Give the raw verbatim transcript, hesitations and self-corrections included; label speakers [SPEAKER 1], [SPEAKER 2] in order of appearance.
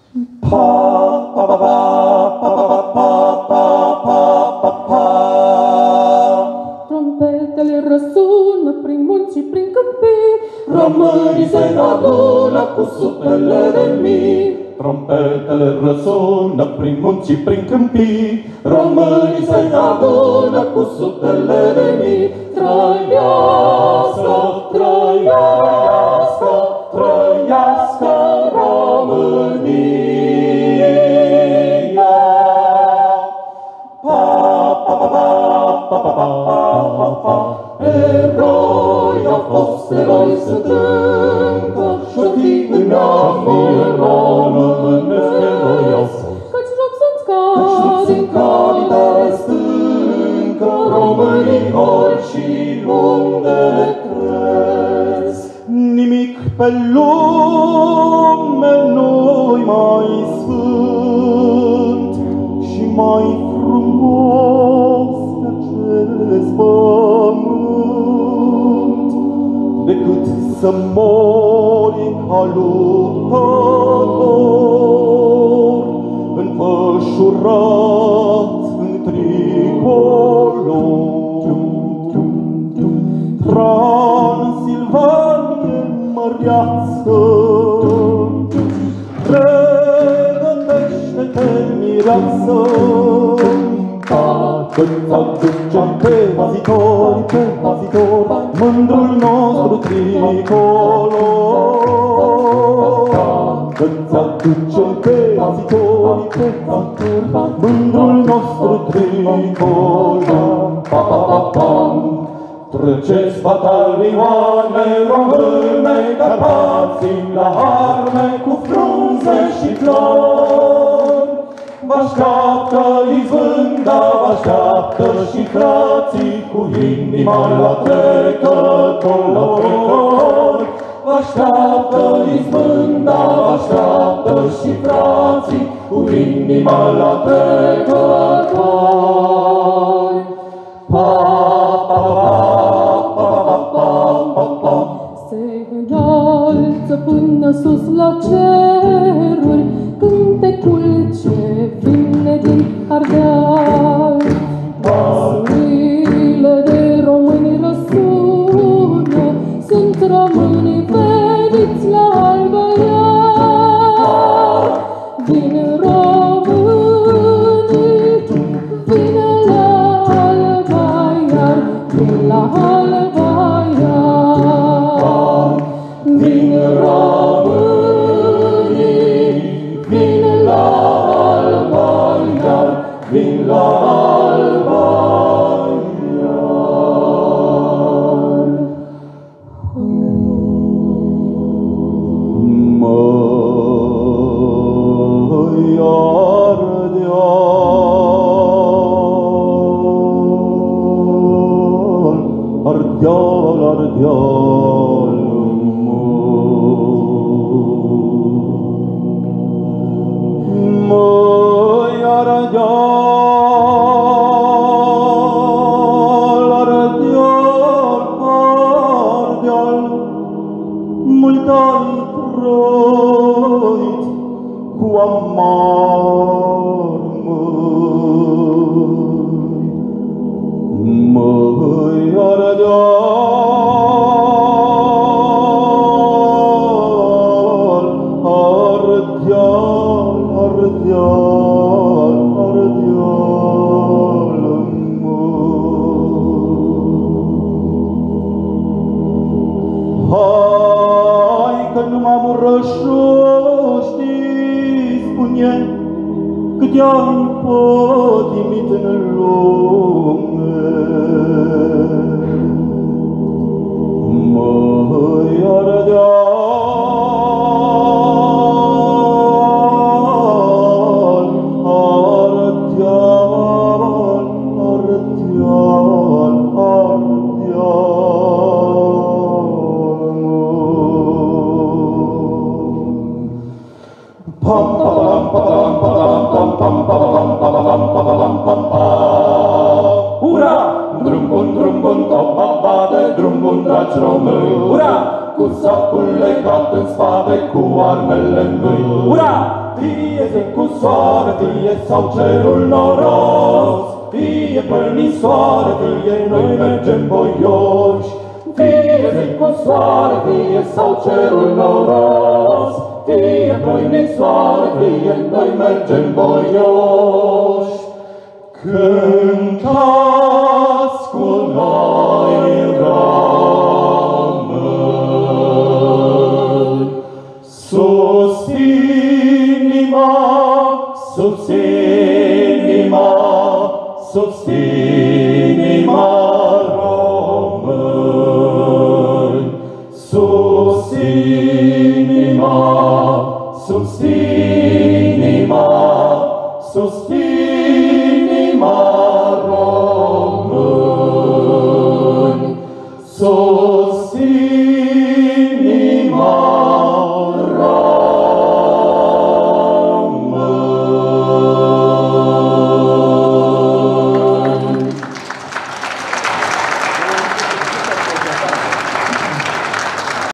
[SPEAKER 1] Trompetele răsună prin munți și prin câmpii,
[SPEAKER 2] Românii se adună cu sutele de mii.
[SPEAKER 3] Trompetele răsună prin munți și prin câmpii,
[SPEAKER 2] Românii se adună cu sutele de mii. Trăiască, trăiască, trăiască România! Pa, pa, pa, pa, pa, pa, pa, pa, pa. Eroi au fost, eroi sunt încă, și-o fi în neamul românesc, eroi au fost.
[SPEAKER 1] căci joc sunt ca
[SPEAKER 2] Din calitatea stâncă, românii orice unde crezi.
[SPEAKER 3] nimic pe lume nu-i mai sfânt și mai frumos pe acest pământ decât să mori ca luptător înfășurat în tricolor. Transilvanie măreață, pregătește-te, mireasă, că-ți aducem pe păzitori, pe păzitori, mândrul nostru tricolor. Că-ți aducem pe păzitori, pe păzitori, mândrul nostru tricolor. Pa, pa, pa, pa. Treceți batalioane române, Carpații la arme cu frunze și flori. Vă-așteaptă izbânda, vă-așteaptă și frații cu inima la trecător, la trecător. Vă-așteaptă izbânda, vă-așteaptă și frații cu inima la trecător. Pa, pa, pa, pa, pa, pa.
[SPEAKER 1] se înalță până sus la ceruri cântecul ce vine din Ardeal. Basurile de români răsună, sunt românii veniți la Albă Iar. Vin românii, vine la Alba Iar, vin la Alba Iar.
[SPEAKER 2] Vin românii, vin la Alba Iar, vin la Alba Iar.
[SPEAKER 3] Măi Ardeal, Ardeal, Ardeal, măi Ardeal, Ardeal, Ardeal, mult ai trăit cu amar, măi, măi Ardeal, Ardeal, Ardeal, Ardeal, măi. Hai că numai murășoștii spune cât i-am pătimit în lume. Măi Ardeal, Ardeal, Ardeal, Ardeal. Pam, pam, pam, pam, pam, pam, pam, pam, pam, pam, pam, pam, pam. Ura! Drum bun, drum bun, topa bate, drum bun, dragi români. Ura! Cu sacul legat în spate, cu armele în mâini. Ura! Fie zi cu soare, fie sau cerul noros, fie părnisoare, fie noi mergem voioși. Fie zi cu soare, fie sau cerul noros, fie părnisoare, fie noi mergem voioși. Cântați cu noi români, sus inima, sus inima, sus inima români, sus inima, sus inima, sus inima români, sus